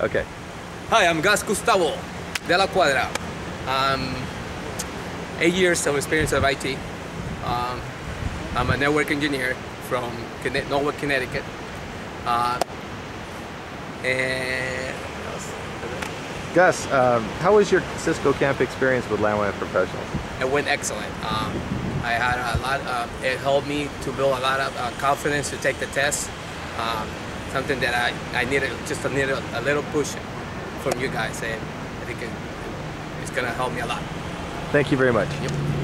Okay. Hi, I'm Gus Gustavo de la Cuadra. 8 years of experience of IT. I'm a network engineer from Norwood, Connecticut. And Gus, how was your Cisco camp experience with LAN WAN professionals? it went excellent. I had a lot. It helped me to build a lot of confidence to take the test. Something that I needed, just needed a little push from you guys, and I think it's going to help me a lot. Thank you very much. Yep.